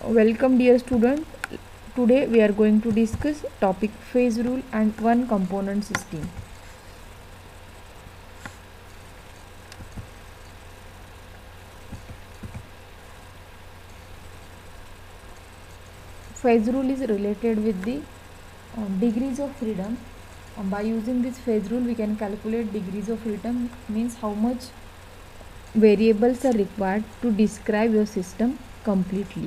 Welcome dear student. Today we are going to discuss topic phase rule and one component system. Phase rule is related with the degrees of freedom. By using this phase rule we can calculate degrees of freedom, means how much variables are required to describe your system completely.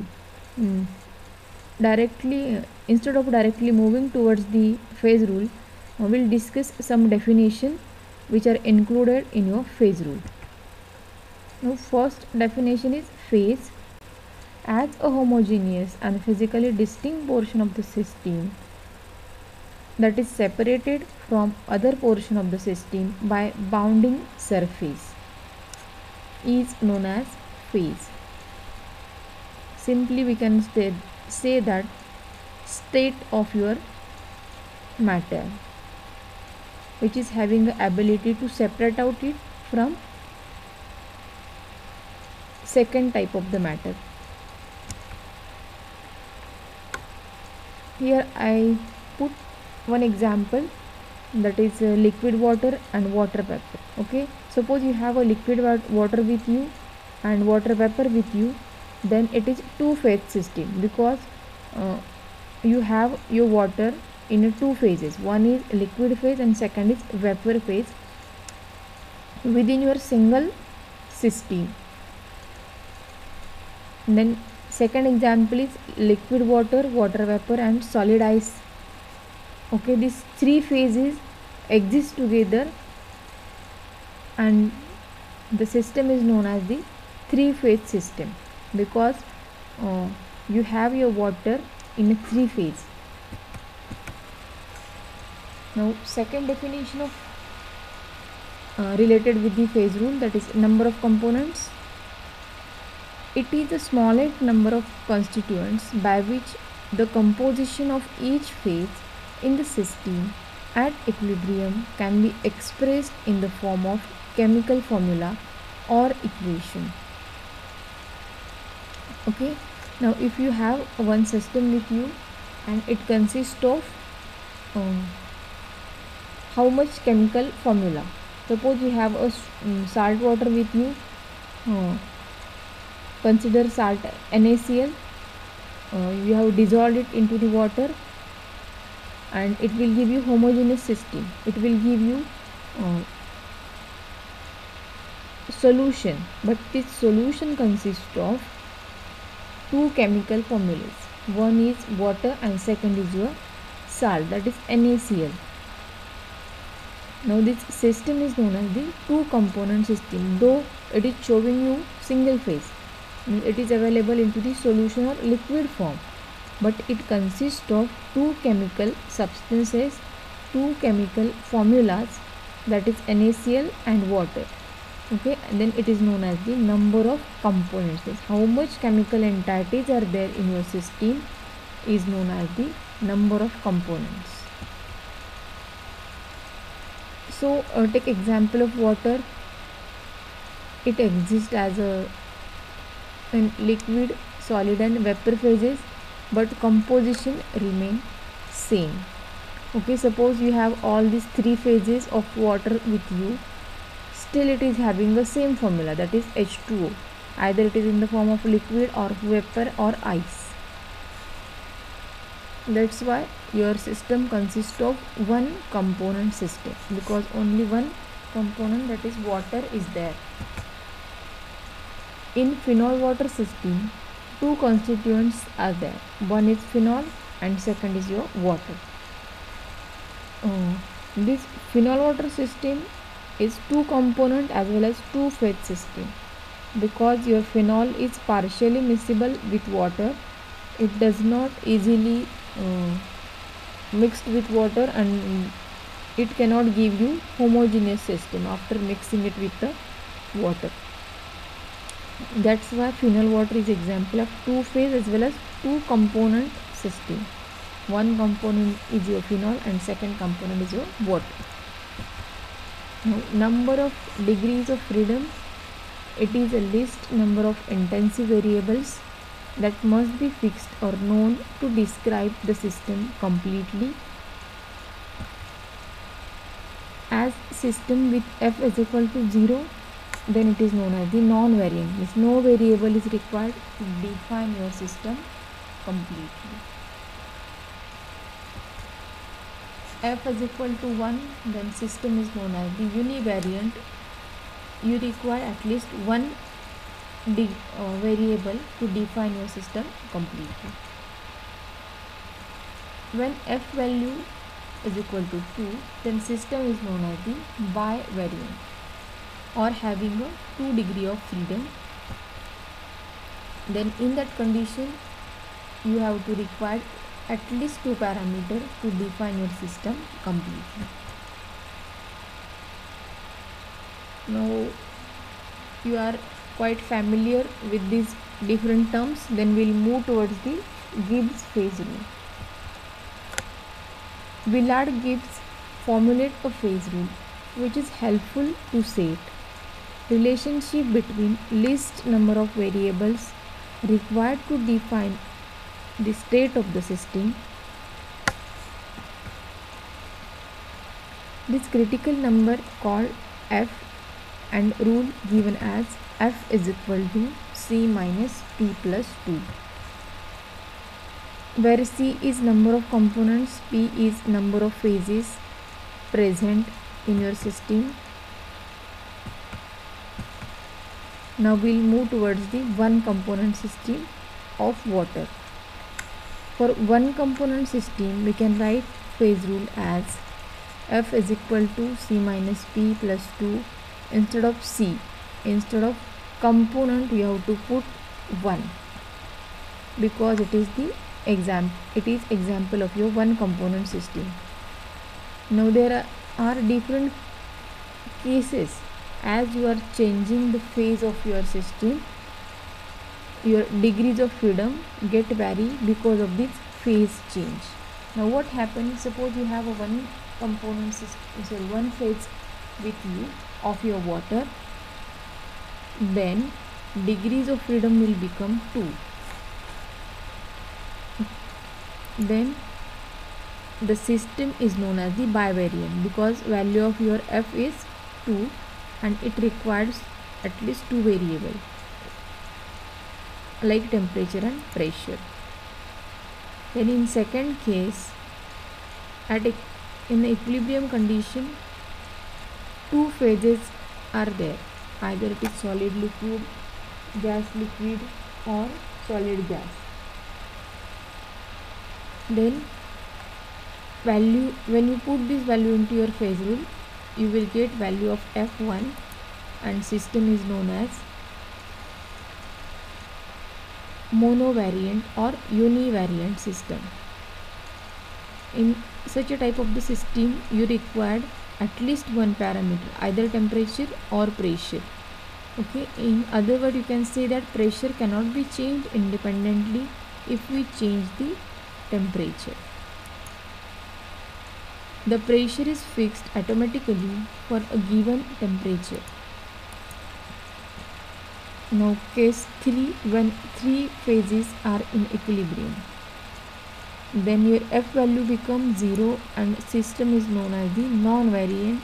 Instead of directly moving towards the phase rule, we'll discuss some definition which are included in your phase rule. Now first definition is phase as a homogeneous and physically distinct portion of the system that is separated from other portion of the system by bounding surface is known as phase. Simply we can say that state of your matter which is having the ability to separate out it from second type of the matter. Here I put one example, that is liquid water and water vapor. Okay, suppose you have a liquid water with you and water vapor with you, then it is two phase system because you have your water in two phases. One is liquid phase and second is vapor phase within your single system. And then second example is liquid water, water vapor and solid ice. Okay, these three phases exist together and the system is known as the three phase system because you have your water in a three phase. Now second definition of related with the phase rule, that is number of components. It is the smallest number of constituents by which the composition of each phase in the system at equilibrium can be expressed in the form of chemical formula or equation. Okay, now if you have one system with you and it consists of how much chemical formula. Suppose you have a salt water with you, consider salt NaCl, you have dissolved it into the water and it will give you homogeneous system. It will give you solution, but this solution consists of two chemical formulas. One is water and second is your salt, that is NaCl. Now this system is known as the two component system, though it is showing you single phase. It is available into the solution or liquid form, but it consists of two chemical substances, two chemical formulas, that is NaCl and water. Okay, and then it is known as the number of components. How much chemical entities are there in your system is known as the number of components. So take example of water. It exists as in liquid, solid and vapor phases, but composition remain same. Okay, suppose you have all these three phases of water with you, still it is having the same formula, that is H2O. Either it is in the form of liquid or vapor or ice. That's why your system consists of one component system, because only one component, that is water, is there. In phenol water system, two constituents are there. One is phenol and second is your water. This phenol water system is two component as well as two phase system, because your phenol is partially miscible with water. It does not easily mixed with water and it cannot give you homogeneous system after mixing it with the water. That's why phenol water is example of two phase as well as two component system. One component is your phenol and second component is your water. Now, number of degrees of freedom, it is a least number of intensive variables that must be fixed or known to describe the system completely. As system with f is equal to 0, then it is known as the non-variant. Means no variable is required to define your system completely. F is equal to 1, then system is known as the univariant. You require at least one variable to define your system completely. When f value is equal to 2, then system is known as the bivariant or having a 2 degree of freedom. Then in that condition, you have to require at least 2 parameters to define your system completely. Now you are quite familiar with these different terms, then we'll move towards the Gibbs phase rule. Willard-Gibbs formulate a phase rule which is helpful to set relationship between least number of variables required to define the state of the system. This critical number called f and rule given as f is equal to c minus p plus 2, where c is number of components, p is number of phases present in your system. Now we'll move towards the one component system of water. For one component system, we can write phase rule as f is equal to c minus p plus 2. Instead of c, instead of component, we have to put 1 because it is the example of your one component system. Now there are different cases. As you are changing the phase of your system, your degrees of freedom get vary because of this phase change. Now what happens, suppose you have a one component system, one phase with you of your water, then degrees of freedom will become 2. Then the system is known as the bivariant because value of your f is 2 and it requires at least 2 variables like temperature and pressure. Then in second case, in the equilibrium condition, 2 phases are there, either it is solid liquid, gas liquid or solid gas. Then value, when you put this value into your phase rule, you will get value of f1 and system is known as monovariant or univariant system. In such a type of the system, you required at least one parameter, either temperature or pressure. Okay, in other words, you can say that pressure cannot be changed independently if we change the temperature. The pressure is fixed automatically for a given temperature. Now case 3, when 3 phases are in equilibrium, then your f value becomes 0 and system is known as the non-variant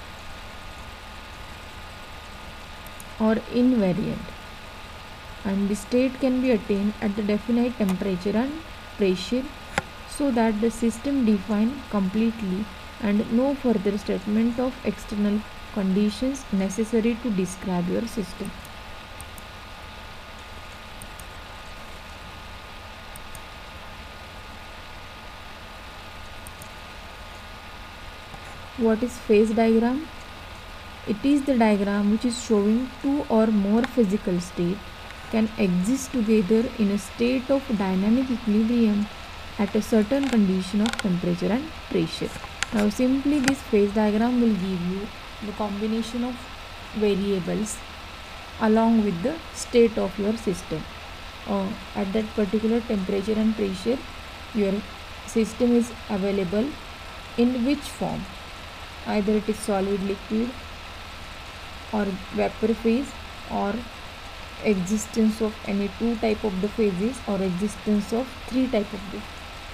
or invariant, and the state can be attained at the definite temperature and pressure so that the system defined completely and no further statement of external conditions necessary to describe your system. What is phase diagram? It is the diagram which is showing two or more physical states can exist together in a state of dynamic equilibrium at a certain condition of temperature and pressure. Now simply this phase diagram will give you the combination of variables along with the state of your system. At that particular temperature and pressure, your system is available in which form? Either it is solid liquid or vapor phase or existence of any two type of the phases or existence of three type of the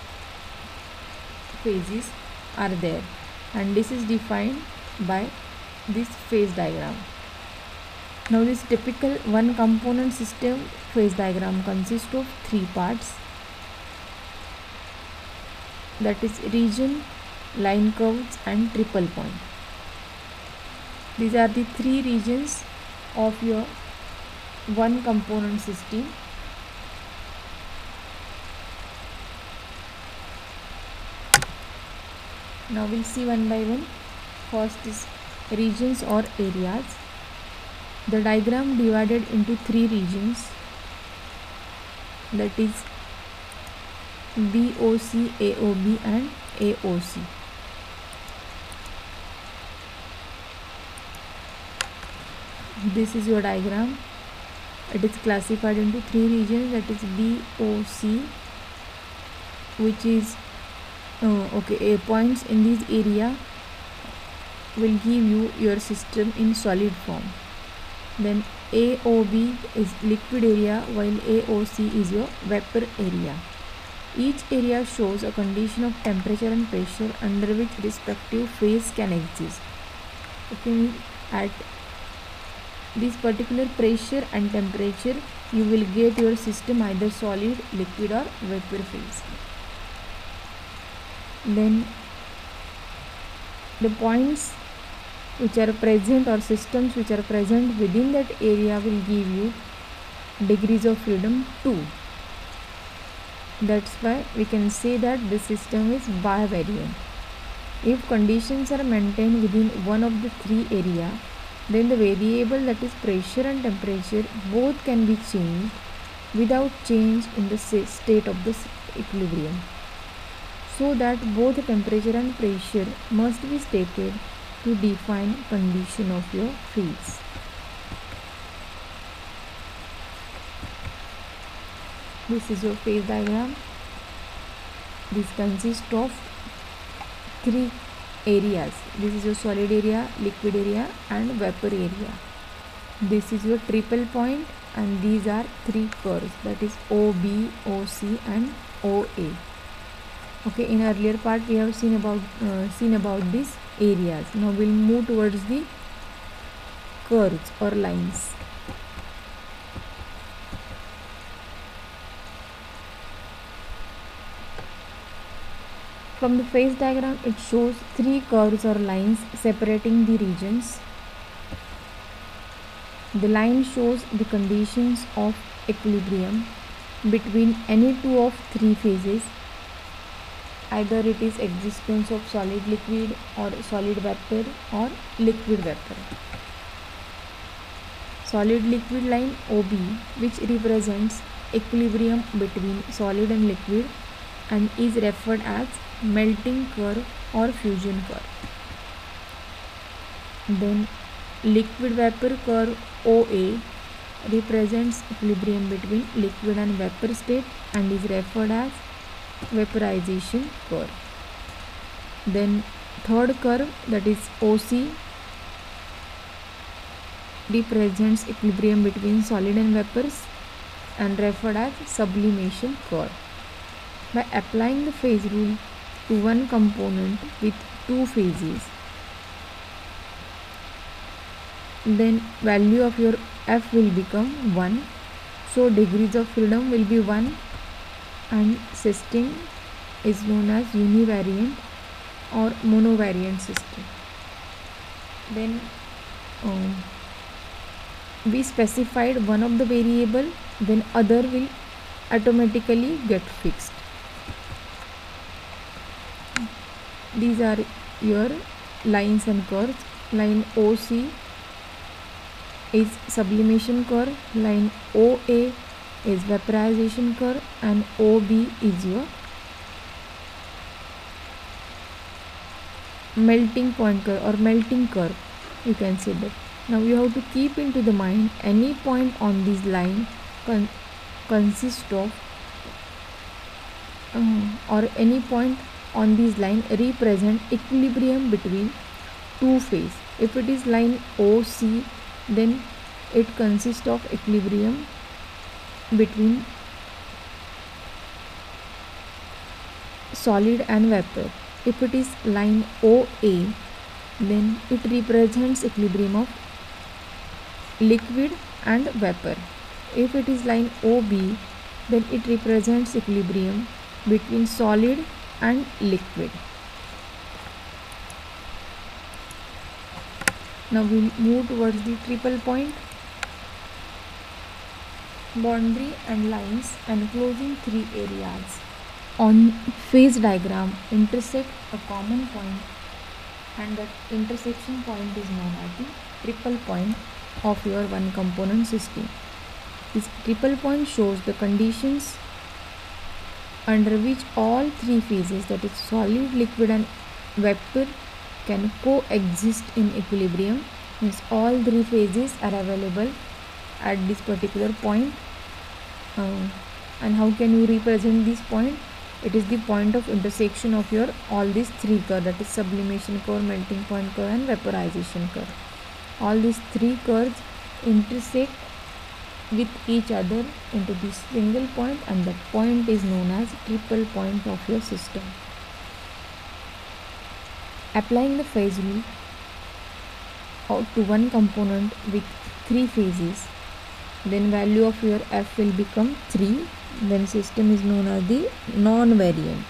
phases are there, and this is defined by this phase diagram. Now this typical one component system phase diagram consists of three parts, that is region, line curves and triple point. These are the three regions of your one component system. Now we'll see one by one. First is regions or areas. The diagram divided into three regions, that is BOC, AOB and AOC. This is your diagram. It is classified into three regions, that is BOC, which is points in this area will give you your system in solid form. Then AOB is liquid area, while AOC is your vapor area. Each area shows a condition of temperature and pressure under which respective phase can exist. Okay, at this particular pressure and temperature you will get your system either solid, liquid or vapor phase. Then the points which are present or systems which are present within that area will give you degrees of freedom 2. That's why we can say that the system is bivariant. If conditions are maintained within one of the three areas, then the variable, that is pressure and temperature, both can be changed without change in the state of the equilibrium, so that both the temperature and pressure must be stated to define condition of your phase. This is your phase diagram. This consists of three areas. This is your solid area, liquid area and vapor area. This is your triple point, and these are three curves, that is OB, OC and OA. Okay, in earlier part we have seen about these areas. Now we'll move towards the curves or lines. From the phase diagram, it shows three curves or lines separating the regions. The line shows the conditions of equilibrium between any two of three phases. Either it is existence of solid liquid or solid vapor or liquid vapor. Solid liquid line OB, which represents equilibrium between solid and liquid and is referred as melting curve or fusion curve. Then liquid vapor curve OA represents equilibrium between liquid and vapor state and is referred as vaporization curve. Then third curve, that is OC, represents equilibrium between solid and vapors and referred as sublimation curve. By applying the phase rule to one component with two phases, then value of your F will become 1. So degrees of freedom will be 1 and system is known as univariant or monovariant system. Then we specified one of the variable, then other will automatically get fixed. These are your lines and curves. Line OC is sublimation curve, line OA is vaporization curve and OB is your melting point curve or melting curve, you can say that. Now you have to keep into the mind any point on this line consists of or any point on this line represent equilibrium between two phases. If it is line OC, then It consists of equilibrium between solid and vapor. If it is line OA, then it represents equilibrium of liquid and vapor. If it is line OB, then it represents equilibrium between solid and liquid. Now we'll move towards the triple point. Boundary and lines enclosing three areas on phase diagram intersect a common point, and that intersection point is known as the triple point of your one component system. This triple point shows the conditions under which all three phases, that is solid, liquid and vapor, can coexist in equilibrium. Means all three phases are available at this particular point. And how can you represent this point? It is the point of intersection of your all these three curves, that is sublimation curve, melting point curve and vaporization curve. All these three curves intersect with each other into this single point, and that point is known as triple point of your system. Applying the phase rule to one component with three phases, then value of your F will become 3. Then system is known as the non-variant.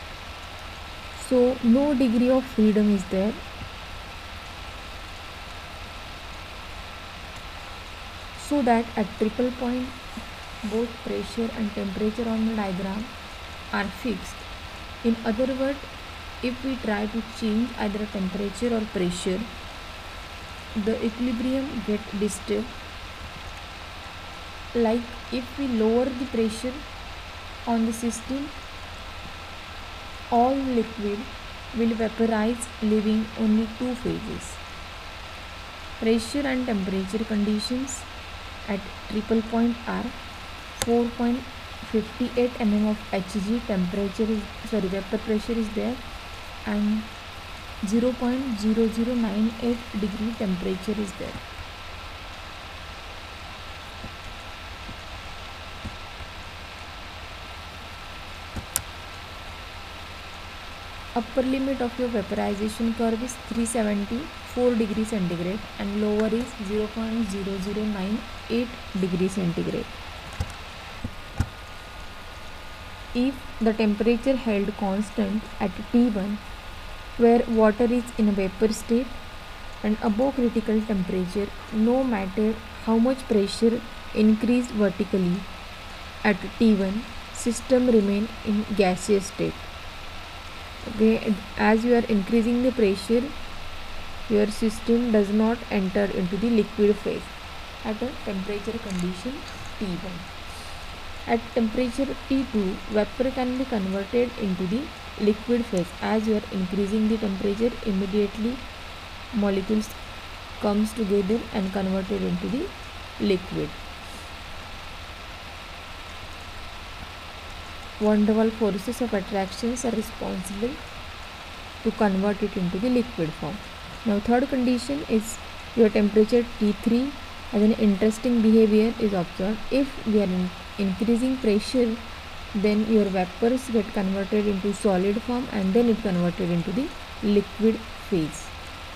So no degree of freedom is there. So that at triple point both pressure and temperature on the diagram are fixed. In other words, if we try to change either temperature or pressure, the equilibrium get disturbed. Like if we lower the pressure on the system, all liquid will vaporize, leaving only two phases. Pressure and temperature conditions at triple point are 4.58 mm of Hg vapor pressure is there, and 0.0098 degree temperature is there. Upper limit of your vaporization curve is 374 degrees centigrade and lower is 0.0098 degrees centigrade. If the temperature held constant at T1, where water is in a vapor state and above critical temperature, no matter how much pressure increased vertically at T1, system remain in gaseous state. Okay, as you are increasing the pressure, your system does not enter into the liquid phase at a temperature condition T1. At temperature T2, vapor can be converted into the liquid phase. As you are increasing the temperature, immediately molecules comes together and converted into the liquid. Van der Waals forces of attractions are responsible to convert it into the liquid form. Now third condition is your temperature T3, as an interesting behavior is observed. If we are increasing pressure, then your vapors get converted into solid form and then it converted into the liquid phase.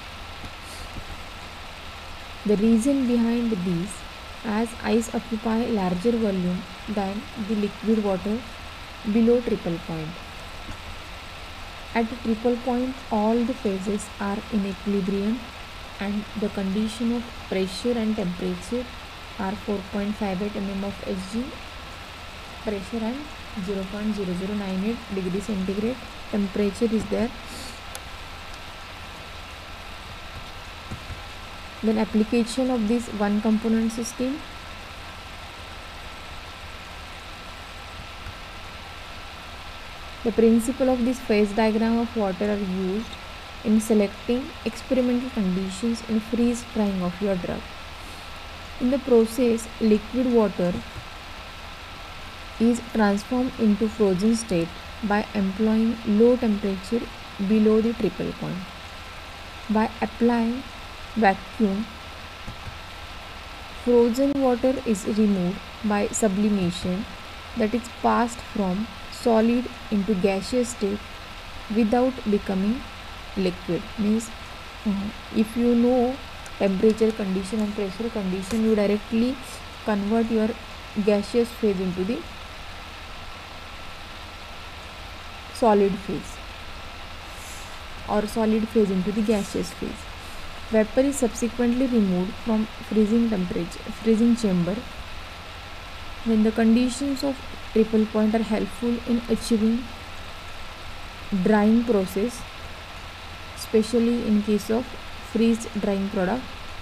The reason behind this, as ice occupy larger volume than the liquid water below triple point. At triple point, all the phases are in equilibrium and the condition of pressure and temperature are 4.58 mm of Hg pressure and 0.0098 degree centigrade temperature is there. Then application of this one component system. The principle of this phase diagram of water are used in selecting experimental conditions in freeze drying of your drug. In the process, liquid water is transformed into frozen state by employing low temperature below the triple point. By applying vacuum frozen water is removed by sublimation, that is passed from solid into gaseous state without becoming liquid. Means if you know temperature condition and pressure condition, you directly convert your gaseous phase into the solid phase or solid phase into the gaseous phase. Vapor is subsequently removed from freezing chamber when the conditions of triple point are helpful in achieving drying process, especially in case of freeze drying product.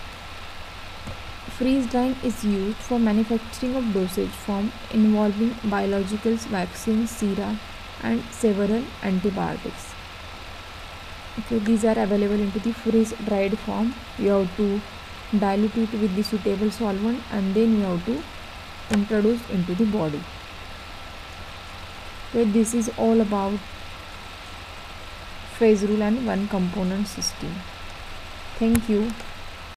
Freeze drying is used for manufacturing of dosage form involving biologicals, vaccines, sera and several antibiotics. Okay, these are available into the freeze dried form. You have to dilute it with the suitable solvent and then you have to introduce into the body. Okay, this is all about phase rule and one component system. Thank you.